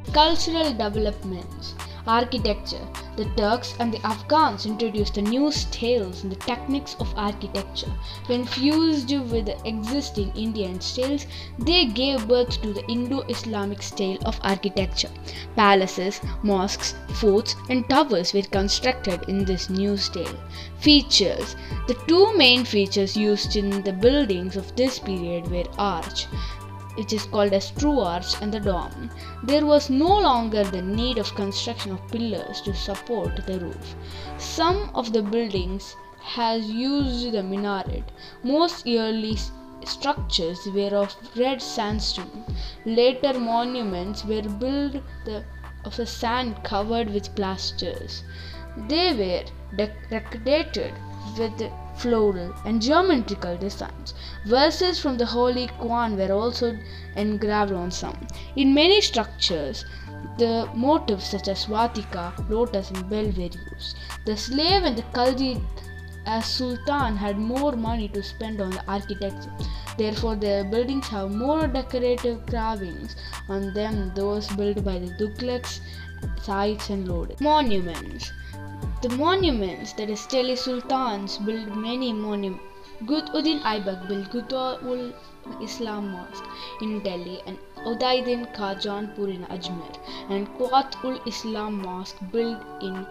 Cultural developments. Architecture. The Turks and the Afghans introduced the new styles and the techniques of architecture. When fused with the existing Indian styles, they gave birth to the Indo-Islamic style of architecture. Palaces, mosques, forts, and towers were constructed in this new style. Features. The two main features used in the buildings of this period were arch, which is called as true arch, and the dome. There was no longer the need of construction of pillars to support the roof. Some of the buildings has used the minaret. Most early structures were of red sandstone. Later monuments were built of the sand covered with plasters. They were decorated with floral and geometrical designs. Verses from the Holy Quran were also engraved on some. In many structures, the motifs such as swatika, lotus, and bell were used. The slave and the Khalid as Sultan had more money to spend on the architecture. Therefore, their buildings have more decorative carvings on them than those built by the Tughlaqs, Sayids, and Lodis. Monuments. The monuments, that is Delhi Sultans, built many monuments. Qutb-ud-Din Aibak built Qutb Islam Mosque in Delhi and Uddin Khajanpur in Ajmer, and Quwwat-ul-Islam Mosque built in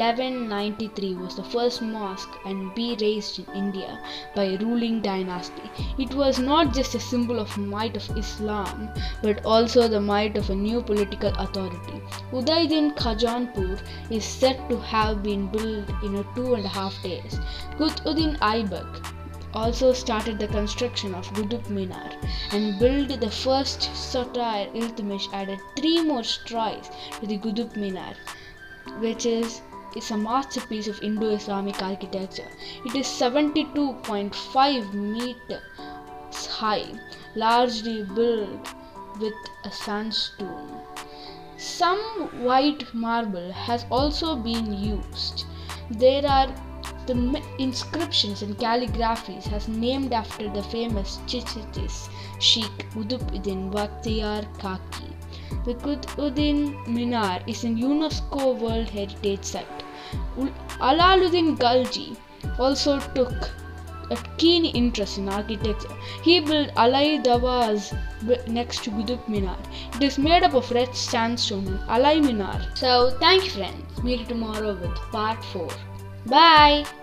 1193 was the first mosque and be raised in India by a ruling dynasty. It was not just a symbol of might of Islam but also the might of a new political authority. Uddin Khajanpur is said to have been built in 2.5 days. Qutb-ud-Din Aibak also started the construction of Qutb Minar and built the first satire. Iltutmish added 3 more strides to the Qutb Minar, which is a masterpiece of Indo-Islamic architecture. It is 72.5 meters high, largely built with a sandstone. Some white marble has also been used. There are the inscriptions and calligraphies has named after the famous Chichtis Sheikh Qutb-ud-Din Bakhtiyar Kaki. The Qutb-ud-Din Minar is a UNESCO World Heritage Site. Alaluddin Khalji also took a keen interest in architecture. He built Alai Darwaza next to Qutb Minar. It is made up of red sandstone and Alai Minar. So thank you friends. Meet you tomorrow with part 4. Bye.